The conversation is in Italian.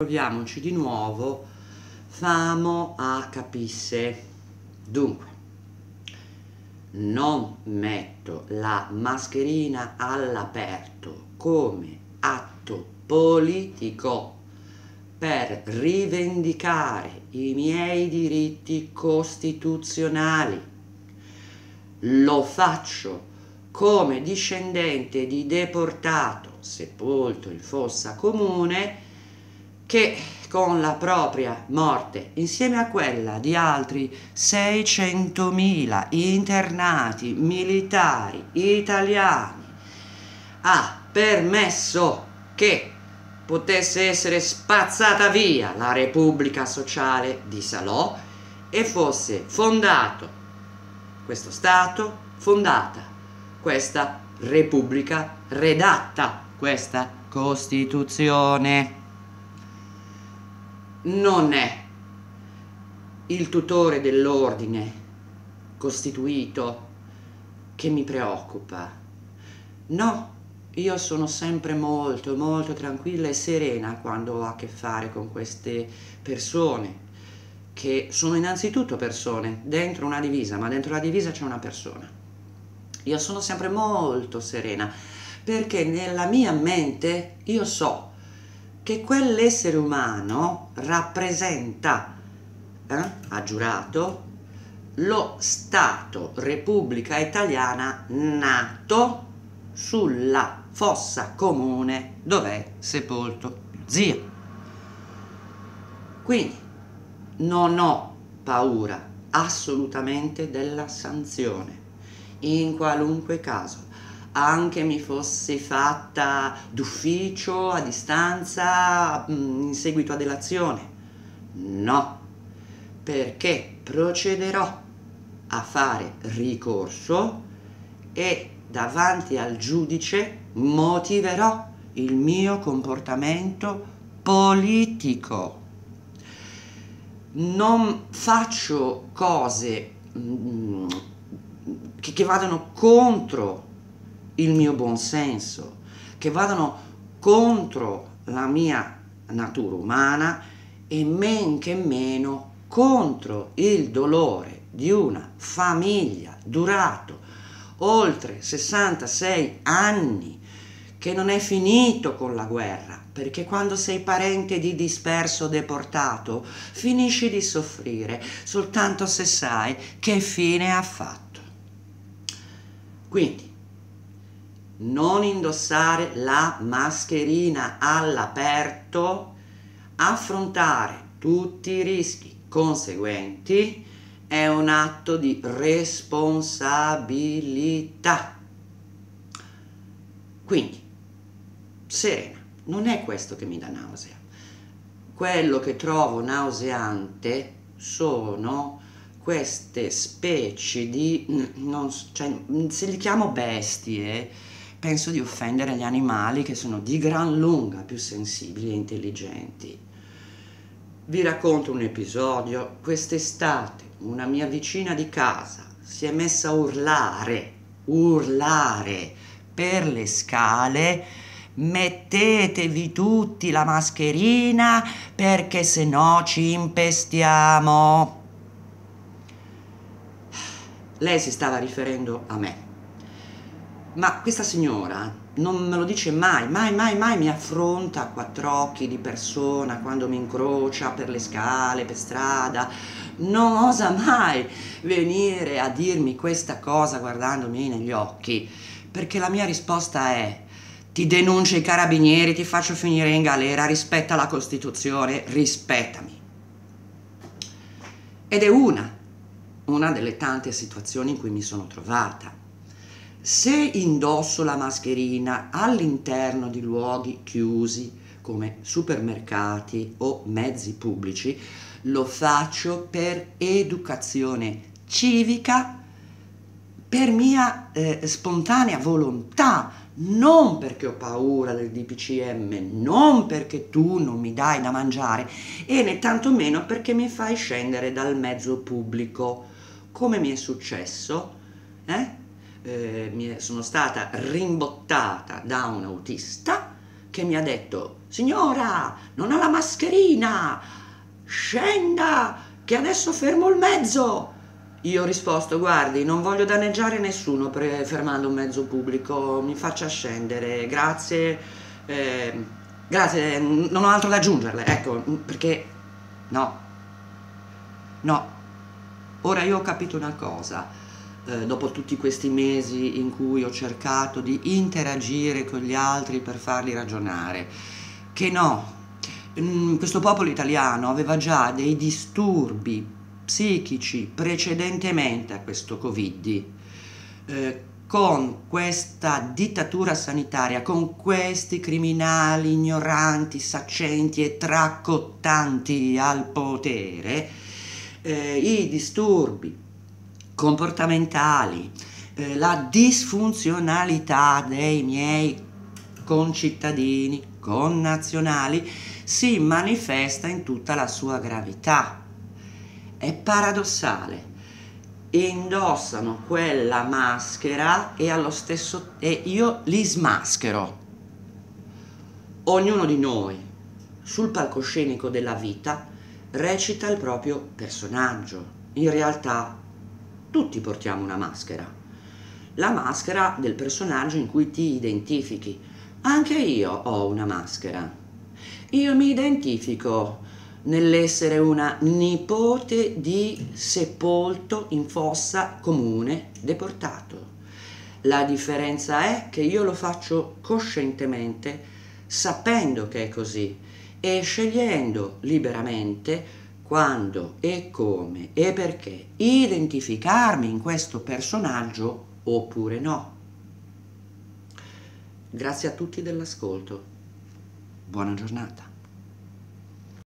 Proviamoci di nuovo, famo a capisse. Dunque, non metto la mascherina all'aperto come atto politico per rivendicare i miei diritti costituzionali. Lo faccio come discendente di deportato sepolto in fossa comune che con la propria morte, insieme a quella di altri 600.000 internati militari italiani, ha permesso che potesse essere spazzata via la Repubblica Sociale di Salò e fosse fondato questo Stato, fondata questa Repubblica, redatta questa Costituzione. Non è il tutore dell'ordine costituito che mi preoccupa. No, io sono sempre molto tranquilla e serena quando ho a che fare con queste persone, che sono innanzitutto persone, dentro una divisa, ma dentro la divisa c'è una persona. Io sono sempre molto serena, perché nella mia mente io so che quell'essere umano rappresenta, ha giurato, lo Stato Repubblica Italiana nato sulla fossa comune dov'è sepolto mio zio. Quindi non ho paura assolutamente della sanzione, in qualunque caso. Anche mi fossi fatta d'ufficio, a distanza, in seguito a delazione. No, perché procederò a fare ricorso e davanti al giudice motiverò il mio comportamento politico. Non faccio cose che vadano contro il mio buonsenso, che vadano contro la mia natura umana e men che meno contro il dolore di una famiglia durato oltre 66 anni, che non è finito con la guerra, perché quando sei parente di disperso deportato finisci di soffrire soltanto se sai che fine ha fatto. Quindi non indossare la mascherina all'aperto, affrontare tutti i rischi conseguenti è un atto di responsabilità. Quindi, serena, non è questo che mi dà nausea. Quello che trovo nauseante sono queste specie di, se li chiamo bestie, penso di offendere gli animali che sono di gran lunga più sensibili e intelligenti. Vi racconto un episodio. Quest'estate una mia vicina di casa si è messa a urlare per le scale: mettetevi tutti la mascherina perché se no ci impestiamo. Lei si stava riferendo a me, ma questa signora non me lo dice mai mi affronta a quattro occhi di persona quando mi incrocia per le scale, per strada, non osa mai venire a dirmi questa cosa guardandomi negli occhi, perché la mia risposta è: ti denuncio i carabinieri, ti faccio finire in galera, rispetta la Costituzione, rispettami. Ed è una delle tante situazioni in cui mi sono trovata. Se indosso la mascherina all'interno di luoghi chiusi come supermercati o mezzi pubblici, lo faccio per educazione civica, per mia spontanea volontà, non perché ho paura del DPCM, non perché tu non mi dai da mangiare e né tantomeno perché mi fai scendere dal mezzo pubblico, come mi è successo, sono stata rimbottata da un autista che mi ha detto: signora, non ha la mascherina, scenda che adesso fermo il mezzo. Io ho risposto: guardi, non voglio danneggiare nessuno fermando un mezzo pubblico, mi faccia scendere, grazie, grazie, non ho altro da aggiungerle, ecco, perché no, no. Ora io ho capito una cosa, dopo tutti questi mesi in cui ho cercato di interagire con gli altri per farli ragionare, che no, questo popolo italiano aveva già dei disturbi psichici precedentemente a questo Covid, con questa dittatura sanitaria, con questi criminali ignoranti, saccenti e tracottanti al potere, i disturbi comportamentali, la disfunzionalità dei miei concittadini, connazionali, si manifesta in tutta la sua gravità. È paradossale. Indossano quella maschera e allo stesso e io li smaschero. Ognuno di noi sul palcoscenico della vita recita il proprio personaggio. In realtà tutti portiamo una maschera, la maschera del personaggio in cui ti identifichi. Anche io ho una maschera. Io mi identifico nell'essere una nipote di sepolto in fossa comune deportato. La differenza è che io lo faccio coscientemente, sapendo che è così e scegliendo liberamente quando e come e perché identificarmi in questo personaggio oppure no. Grazie a tutti dell'ascolto. Buona giornata.